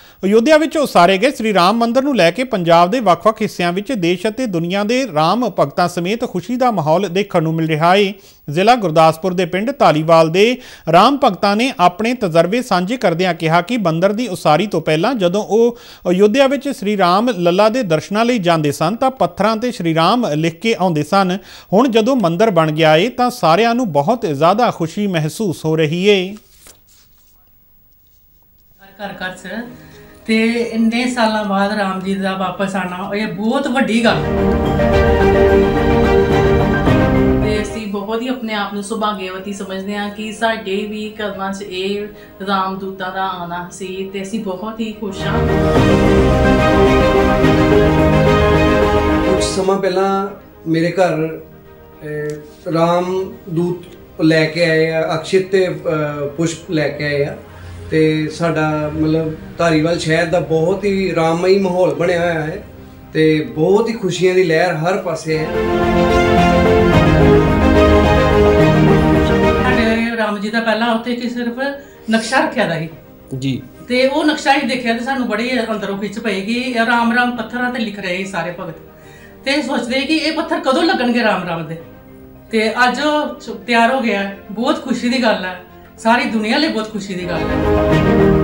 ਅਯੋਧਿਆ ਵਿੱਚ ਉਸਾਰੇ ਗਏ ਸ੍ਰੀ ਰਾਮ ਮੰਦਰ ਨੂੰ ਲੈ ਕੇ ਪੰਜਾਬ ਦੇ ਵੱਖ-ਵੱਖ ਹਿੱਸਿਆਂ ਵਿੱਚ ਦੇਸ਼ ਅਤੇ ਦੁਨੀਆ ਦੇ ਰਾਮ ਭਗਤਾਂ ਸਮੇਤ ਖੁਸ਼ੀ ਦਾ ਮਾਹੌਲ ਦੇਖਣ ਨੂੰ ਮਿਲ ਰਿਹਾ ਹੈ। ਜ਼ਿਲ੍ਹਾ ਗੁਰਦਾਸਪੁਰ ਦੇ ਪਿੰਡ ਧਾਲੀਵਾਲ ਦੇ ਰਾਮ ਭਗਤਾਂ ਨੇ ਆਪਣੇ ਤਜਰਬੇ ਸਾਂਝੇ ਕਰਦਿਆਂ ਕਿਹਾ ਕਿ ਮੰਦਰ ਦੀ ਉਸਾਰੀ ਤੋਂ ਪਹਿਲਾਂ ਜਦੋਂ ਉਹ ਅਯੋਧਿਆ ਵਿੱਚ ਸ੍ਰੀ ਰਾਮ ਲੱਲਾ ਦੇ ਦਰਸ਼ਨਾਂ ਲਈ ਜਾਂਦੇ ਸਨ ਤਾਂ ਪੱਥਰਾਂ ਤੇ ਸ੍ਰੀ ਰਾਮ ਲਿਖ ਕੇ ਆਉਂਦੇ ਸਨ। ਹੁਣ ਜਦੋਂ ਮੰਦਰ ਬਣ ਗਿਆ ਹੈ ਤਾਂ ਸਾਰਿਆਂ ਨੂੰ ਬਹੁਤ ਜ਼ਿਆਦਾ ਖੁਸ਼ੀ ਮਹਿਸੂਸ ਹੋ ਰਹੀ ਹੈ। घर ते इन्ने सालों बाद राम जी का वापस आना ये बहुत वड्डी गल ते असीं बहुत ही अपने आप नूं सुभाग्यवती समझते हैं कि साडे भी कर्मां च ये रामदूतां दा आना सी ते असीं बहुत ही खुश हाँ। कुछ समय पहला मेरे घर राम दूत लैके आए अक्षित ते पुष्प लैके आए ਤੇ ਸਾਡਾ ਮਤਲਬ ਧਾਰੀਵਾਲ ਸ਼ਹਿਰ ਦਾ ਬਹੁਤ ਹੀ ਰਾਮਮਈ ਮਾਹੌਲ ਬਣਿਆ ਹੋਇਆ ਹੈ ਤੇ ਬਹੁਤ ਹੀ ਖੁਸ਼ੀਆਂ ਦੀ ਲਹਿਰ ਹਰ ਪਾਸੇ ਹੈ। ਸਾਡੇ ਰਾਮ ਜੀ ਦਾ ਪਹਿਲਾਂ ਉੱਥੇ ਕਿ ਸਿਰਫ ਨਕਸ਼ਾ ਰੱਖਿਆ ਦਾ ਸੀ ਜੀ ਤੇ ਉਹ ਨਕਸ਼ਾ ਹੀ ਦੇਖਿਆ ਤੇ ਸਾਨੂੰ ਬੜੀ ਅੰਦਰੋਂ ਖਿੱਚ ਪਈ ਕਿ ਰਾਮ ਰਾਮ ਪੱਥਰਾਂ ਤੇ ਲਿਖ ਰਹੇ ਸਾਰੇ ਭਗਤ ਤੇ ਸੋਚਦੇ ਕਿ ਇਹ ਪੱਥਰ ਕਦੋਂ ਲੱਗਣਗੇ ਰਾਮ ਰਾਮ ਦੇ ਤੇ ਅੱਜ ਤਿਆਰ ਹੋ ਗਿਆ। ਬਹੁਤ ਖੁਸ਼ੀ ਦੀ ਗੱਲ ਹੈ, सारी दुनिया लिए बहुत खुशी की गल है।